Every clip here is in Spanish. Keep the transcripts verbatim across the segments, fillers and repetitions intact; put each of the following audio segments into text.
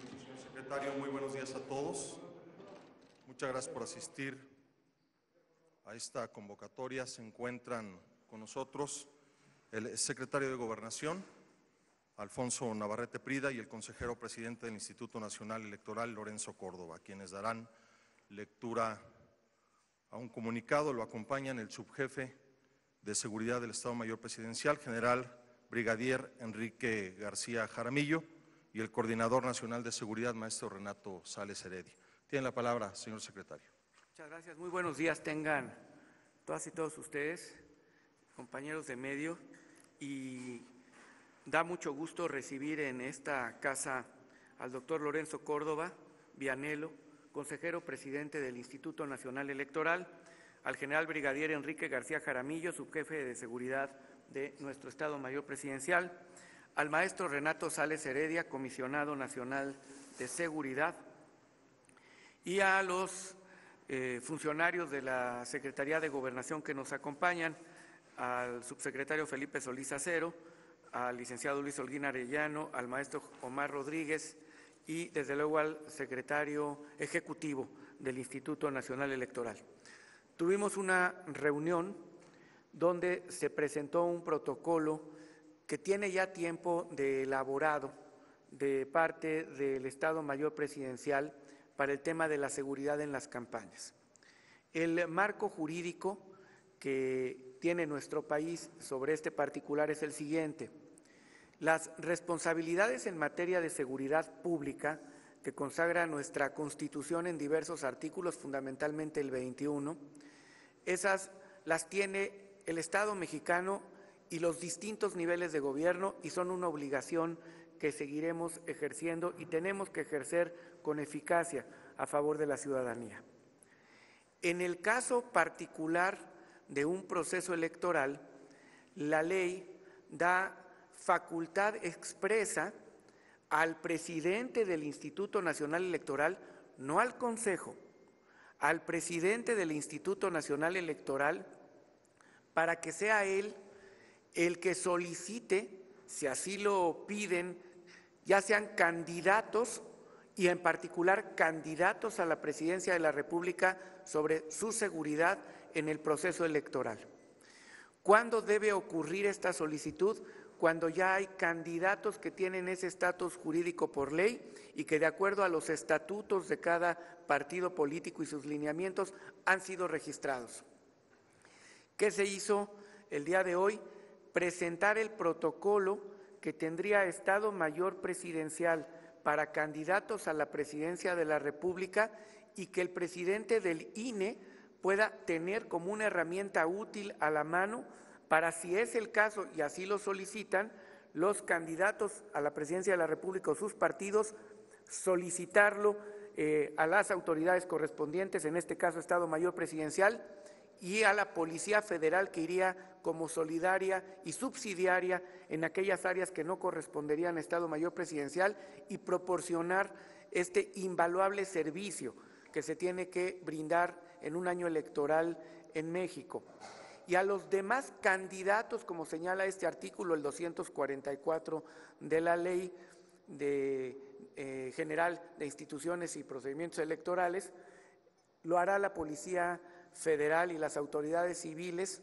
señor secretario, muy buenos días a todos. Muchas gracias por asistir a esta convocatoria. Se encuentran con nosotros el secretario de Gobernación, Alfonso Navarrete Prida, y el consejero presidente del Instituto Nacional Electoral, Lorenzo Córdoba, quienes darán lectura a un comunicado. Lo acompañan el subjefe de Seguridad del Estado Mayor Presidencial, general brigadier Enrique García Jaramillo, y el coordinador nacional de seguridad, maestro Renato Sales Heredia. Tiene la palabra, señor secretario. Muchas gracias. Muy buenos días tengan todas y todos ustedes, compañeros de medio, y da mucho gusto recibir en esta casa al doctor Lorenzo Córdoba Vianello, consejero presidente del Instituto Nacional Electoral, al general brigadier Enrique García Jaramillo, subjefe de seguridad de nuestro Estado Mayor Presidencial, al maestro Renato Sales Heredia, comisionado nacional de seguridad, y a los eh, funcionarios de la Secretaría de Gobernación que nos acompañan, al subsecretario Felipe Solís Acero, al licenciado Luis Holguín Arellano, al maestro Omar Rodríguez y desde luego al secretario ejecutivo del Instituto Nacional Electoral. Tuvimos una reunión donde se presentó un protocolo que tiene ya tiempo de elaborado de parte del Estado Mayor Presidencial para el tema de la seguridad en las campañas. El marco jurídico que tiene nuestro país sobre este particular es el siguiente: las responsabilidades en materia de seguridad pública que consagra nuestra Constitución en diversos artículos, fundamentalmente el veintiuno, esas las tiene el Estado mexicano y los distintos niveles de gobierno, y son una obligación que seguiremos ejerciendo y tenemos que ejercer con eficacia a favor de la ciudadanía. En el caso particular de un proceso electoral, la ley da facultad expresa al presidente del Instituto Nacional Electoral, no al Consejo, al presidente del Instituto Nacional Electoral, para que sea él el que solicite, si así lo piden, ya sean candidatos y en particular candidatos a la presidencia de la República, sobre su seguridad en el proceso electoral. ¿Cuándo debe ocurrir esta solicitud? Cuando ya hay candidatos que tienen ese estatus jurídico por ley y que de acuerdo a los estatutos de cada partido político y sus lineamientos han sido registrados. ¿Qué se hizo el día de hoy? Presentar el protocolo que tendría Estado Mayor Presidencial para candidatos a la presidencia de la República y que el presidente del I N E pueda tener como una herramienta útil a la mano para, si es el caso y así lo solicitan, los candidatos a la presidencia de la República o sus partidos, solicitarlo eh, a las autoridades correspondientes, en este caso Estado Mayor Presidencial, y a la Policía Federal, que iría como solidaria y subsidiaria en aquellas áreas que no corresponderían a Estado Mayor Presidencial, y proporcionar este invaluable servicio que se tiene que brindar en un año electoral en México. Y a los demás candidatos, como señala este artículo, el doscientos cuarenta y cuatro de la Ley de, eh, General de Instituciones y Procedimientos Electorales, lo hará la Policía Federal y las autoridades civiles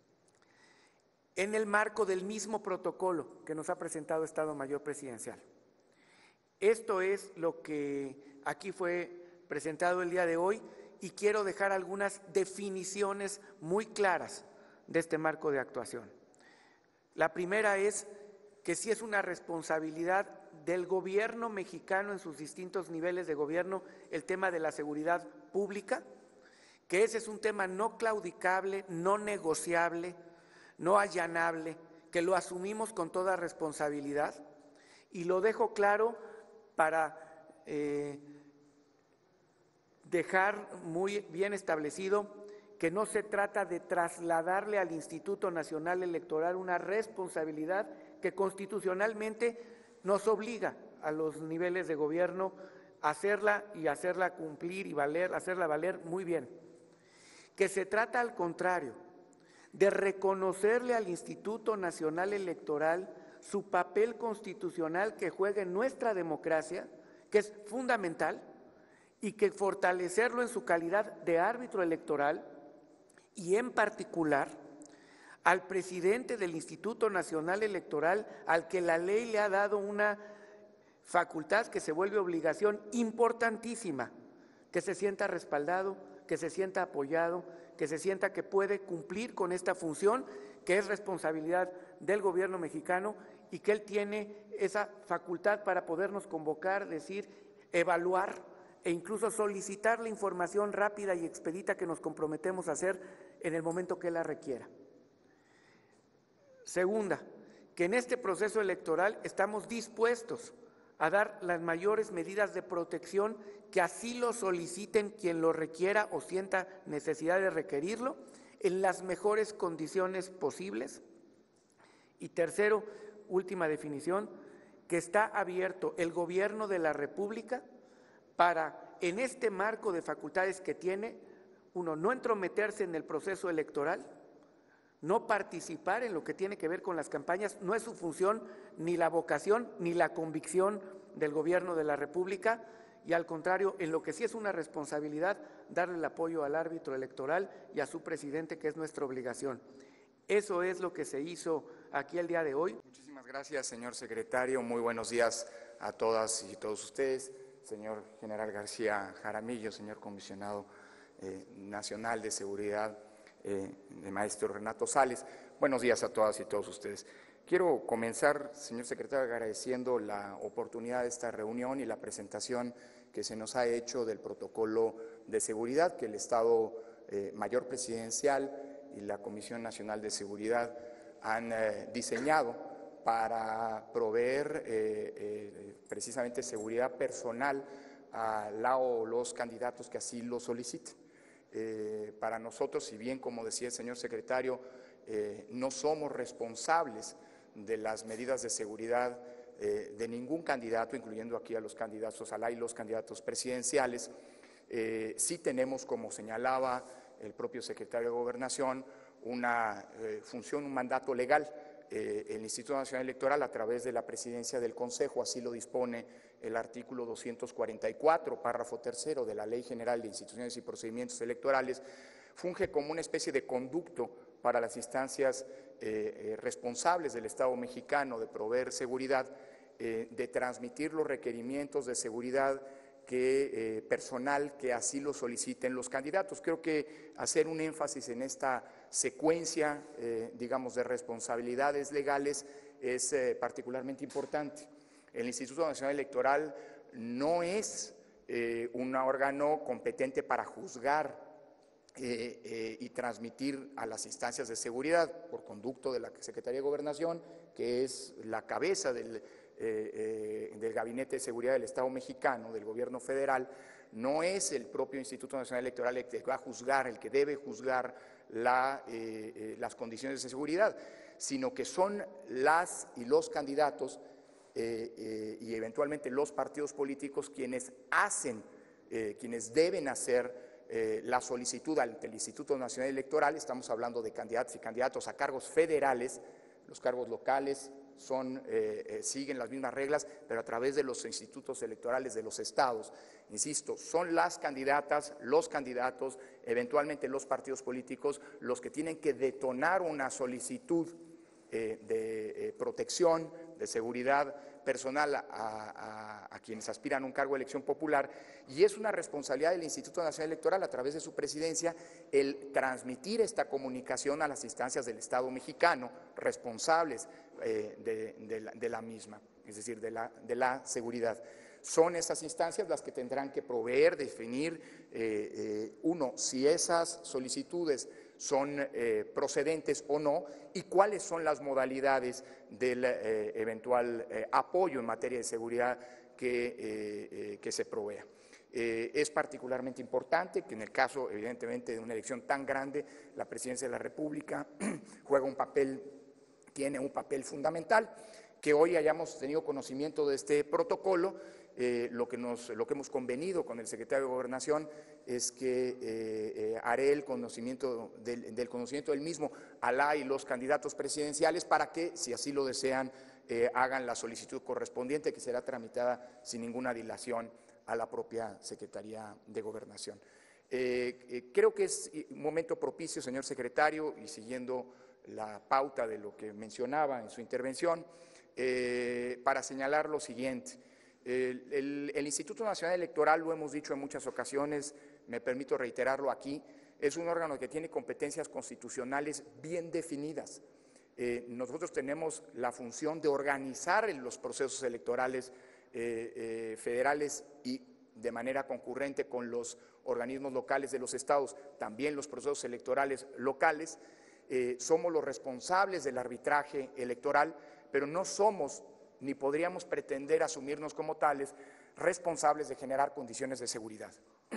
en el marco del mismo protocolo que nos ha presentado Estado Mayor Presidencial. Esto es lo que aquí fue presentado el día de hoy, y quiero dejar algunas definiciones muy claras de este marco de actuación. La primera es que sí es una responsabilidad del gobierno mexicano en sus distintos niveles de gobierno el tema de la seguridad pública, que ese es un tema no claudicable, no negociable, no allanable, que lo asumimos con toda responsabilidad, y lo dejo claro para eh, dejar muy bien establecido que no se trata de trasladarle al Instituto Nacional Electoral una responsabilidad que constitucionalmente nos obliga a los niveles de gobierno a hacerla y hacerla cumplir y valer, hacerla valer muy bien. Que se trata, al contrario, de reconocerle al Instituto Nacional Electoral su papel constitucional que juega en nuestra democracia, que es fundamental y que fortalecerlo en su calidad de árbitro electoral y en particular al presidente del Instituto Nacional Electoral, al que la ley le ha dado una facultad que se vuelve obligación importantísima, que se sienta respaldado, que se sienta apoyado, que se sienta que puede cumplir con esta función que es responsabilidad del gobierno mexicano y que él tiene esa facultad para podernos convocar, decir, evaluar e incluso solicitar la información rápida y expedita que nos comprometemos a hacer en el momento que él la requiera. Segunda, que en este proceso electoral estamos dispuestos a dar las mayores medidas de protección que así lo soliciten quien lo requiera o sienta necesidad de requerirlo, en las mejores condiciones posibles. Y tercero, última definición, que está abierto el Gobierno de la República para, en este marco de facultades que tiene, uno, no entrometerse en el proceso electoral, no participar en lo que tiene que ver con las campañas, no es su función, ni la vocación, ni la convicción del Gobierno de la República, y al contrario, en lo que sí es una responsabilidad, darle el apoyo al árbitro electoral y a su presidente, que es nuestra obligación. Eso es lo que se hizo aquí el día de hoy. Muchísimas gracias, señor secretario. Muy buenos días a todas y todos ustedes. Señor general García Jaramillo, señor comisionado eh, nacional de seguridad, eh, de maestro Renato Sales. Buenos días a todas y todos ustedes. Quiero comenzar, señor secretario, agradeciendo la oportunidad de esta reunión y la presentación que se nos ha hecho del protocolo de seguridad que el Estado eh, Mayor Presidencial y la Comisión Nacional de Seguridad han eh, diseñado para proveer eh, eh, precisamente seguridad personal a la o los candidatos que así lo soliciten. Eh, para nosotros, si bien, como decía el señor secretario, eh, no somos responsables de las medidas de seguridad eh, de ningún candidato, incluyendo aquí a los candidatos a la y los candidatos presidenciales, eh, sí tenemos, como señalaba el propio secretario de Gobernación, una eh, función, un mandato legal. Eh, el Instituto Nacional Electoral, a través de la presidencia del Consejo, así lo dispone el artículo doscientos cuarenta y cuatro, párrafo tercero de la Ley General de Instituciones y Procedimientos Electorales, funge como una especie de conducto para las instancias eh, eh, responsables del Estado mexicano de proveer seguridad, eh, de transmitir los requerimientos de seguridad que, eh, personal que así lo soliciten los candidatos. Creo que hacer un énfasis en esta secuencia, eh, digamos, de responsabilidades legales es eh, particularmente importante. El Instituto Nacional Electoral no es eh, un órgano competente para juzgar Eh, eh, y transmitir a las instancias de seguridad por conducto de la Secretaría de Gobernación, que es la cabeza del, eh, eh, del Gabinete de Seguridad del Estado mexicano, del Gobierno federal. No es el propio Instituto Nacional Electoral el que va a juzgar, el que debe juzgar la, eh, eh, las condiciones de seguridad, sino que son las y los candidatos eh, eh, y eventualmente los partidos políticos quienes hacen, eh, quienes deben hacer Eh, la solicitud ante el Instituto Nacional Electoral. Estamos hablando de candidatos y candidatos a cargos federales. Los cargos locales son, eh, eh, siguen las mismas reglas, pero a través de los institutos electorales de los estados. Insisto, son las candidatas, los candidatos, eventualmente los partidos políticos, los que tienen que detonar una solicitud eh, de eh, protección, de seguridad personal a, a, a quienes aspiran a un cargo de elección popular, y es una responsabilidad del Instituto Nacional Electoral, a través de su presidencia, el transmitir esta comunicación a las instancias del Estado mexicano, responsables eh, de, de, la, de la misma, es decir, de la, de la seguridad. Son esas instancias las que tendrán que proveer, definir, eh, eh, uno, si esas solicitudes son eh, procedentes o no, y cuáles son las modalidades del eh, eventual eh, apoyo en materia de seguridad que, eh, eh, que se provea. Eh, es particularmente importante que en el caso, evidentemente, de una elección tan grande, la Presidencia de la República juega un papel, tiene un papel fundamental. Que hoy hayamos tenido conocimiento de este protocolo, eh, lo, que nos, lo que hemos convenido con el secretario de Gobernación es que eh, eh, haré el conocimiento del, del conocimiento del mismo a la y los candidatos presidenciales para que, si así lo desean, eh, hagan la solicitud correspondiente, que será tramitada sin ninguna dilación a la propia Secretaría de Gobernación. Eh, eh, creo que es un momento propicio, señor secretario, y siguiendo la pauta de lo que mencionaba en su intervención, eh, para señalar lo siguiente. El, el, el Instituto Nacional Electoral, lo hemos dicho en muchas ocasiones, me permito reiterarlo aquí, es un órgano que tiene competencias constitucionales bien definidas. Eh, nosotros tenemos la función de organizar los procesos electorales eh, eh, federales y de manera concurrente con los organismos locales de los estados, también los procesos electorales locales. Eh, somos los responsables del arbitraje electoral, pero no somos ni podríamos pretender asumirnos como tales responsables de generar condiciones de seguridad.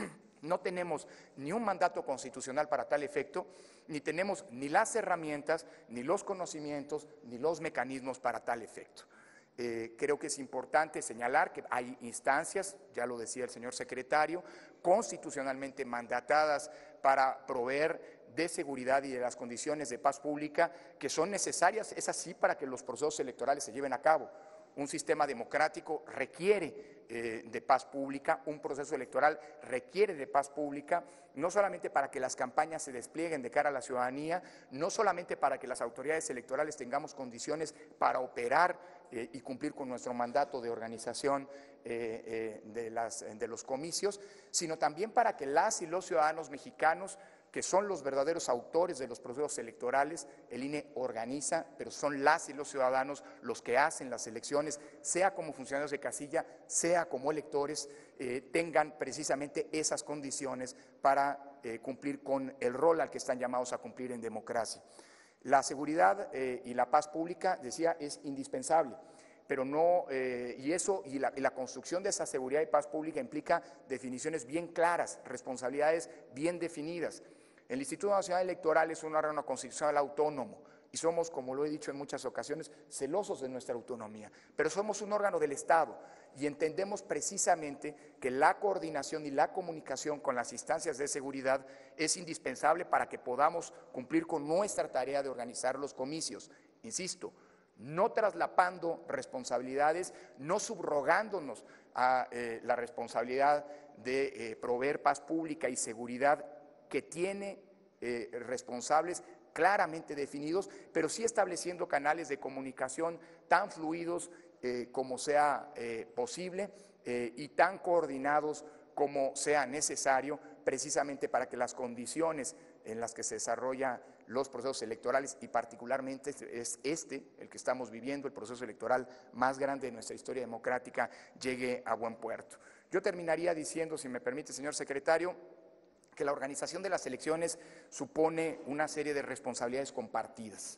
No tenemos ni un mandato constitucional para tal efecto, ni tenemos ni las herramientas, ni los conocimientos, ni los mecanismos para tal efecto. Eh, creo que es importante señalar que hay instancias, ya lo decía el señor secretario, constitucionalmente mandatadas para proveer de seguridad y de las condiciones de paz pública que son necesarias, es así, para que los procesos electorales se lleven a cabo. Un sistema democrático requiere eh, de paz pública, un proceso electoral requiere de paz pública, no solamente para que las campañas se desplieguen de cara a la ciudadanía, no solamente para que las autoridades electorales tengamos condiciones para operar eh, y cumplir con nuestro mandato de organización eh, eh, de, las, de los comicios, sino también para que las y los ciudadanos mexicanos, que son los verdaderos autores de los procesos electorales, el I N E organiza, pero son las y los ciudadanos los que hacen las elecciones, sea como funcionarios de casilla, sea como electores, eh, tengan precisamente esas condiciones para eh, cumplir con el rol al que están llamados a cumplir en democracia. La seguridad eh, y la paz pública, decía, es indispensable. Pero no, eh, y eso, y la, y la construcción de esa seguridad y paz pública implica definiciones bien claras, responsabilidades bien definidas. El Instituto Nacional Electoral es un órgano constitucional autónomo y somos, como lo he dicho en muchas ocasiones, celosos de nuestra autonomía, pero somos un órgano del Estado y entendemos precisamente que la coordinación y la comunicación con las instancias de seguridad es indispensable para que podamos cumplir con nuestra tarea de organizar los comicios. Insisto, no traslapando responsabilidades, no subrogándonos a eh, la responsabilidad de eh, proveer paz pública y seguridad que tiene eh, responsables claramente definidos, pero sí estableciendo canales de comunicación tan fluidos eh, como sea eh, posible eh, y tan coordinados como sea necesario, precisamente para que las condiciones en las que se desarrollan los procesos electorales, y particularmente es este, el que estamos viviendo, el proceso electoral más grande de nuestra historia democrática, llegue a buen puerto. Yo terminaría diciendo, si me permite, señor secretario, que la organización de las elecciones supone una serie de responsabilidades compartidas.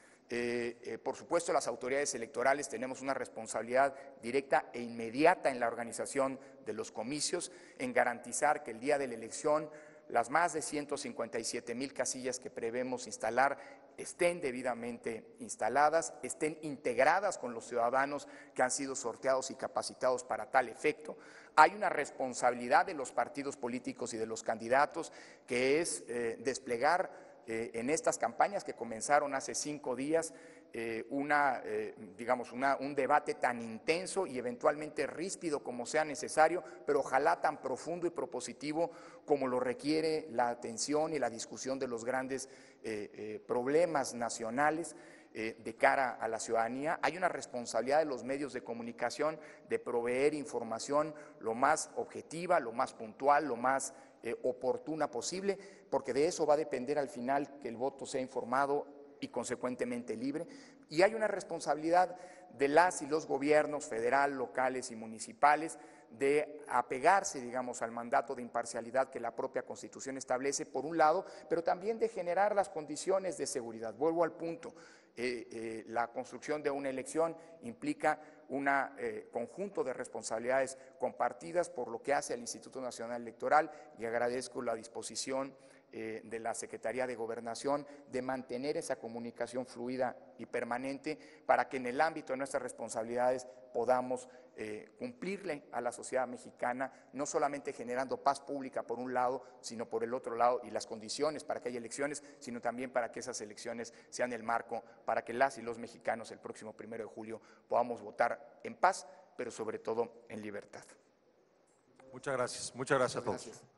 Eh, eh, por supuesto, las autoridades electorales tenemos una responsabilidad directa e inmediata en la organización de los comicios, en garantizar que el día de la elección las más de ciento cincuenta y siete mil casillas que prevemos instalar estén debidamente instaladas, estén integradas con los ciudadanos que han sido sorteados y capacitados para tal efecto. Hay una responsabilidad de los partidos políticos y de los candidatos que es eh, desplegar eh, en estas campañas que comenzaron hace cinco días eh, una, eh, digamos, una, un debate tan intenso y eventualmente ríspido como sea necesario, pero ojalá tan profundo y propositivo como lo requiere la atención y la discusión de los grandes eh, eh, problemas nacionales eh, de cara a la ciudadanía. Hay una responsabilidad de los medios de comunicación de proveer información lo más objetiva, lo más puntual, lo más eh, oportuna posible, porque de eso va a depender al final que el voto sea informado y consecuentemente libre. Y hay una responsabilidad de las y los gobiernos federal, locales y municipales de apegarse, digamos, al mandato de imparcialidad que la propia Constitución establece, por un lado, pero también de generar las condiciones de seguridad. Vuelvo al punto, eh, eh, la construcción de una elección implica un eh, conjunto de responsabilidades compartidas, por lo que hace al Instituto Nacional Electoral, y agradezco la disposición eh, de la Secretaría de Gobernación de mantener esa comunicación fluida y permanente para que en el ámbito de nuestras responsabilidades podamos eh, cumplirle a la sociedad mexicana, no solamente generando paz pública por un lado, sino por el otro lado, y las condiciones para que haya elecciones, sino también para que esas elecciones sean el marco para que las y los mexicanos el próximo primero de julio podamos votar en paz, pero sobre todo en libertad. Muchas gracias. Muchas gracias a todos. Gracias.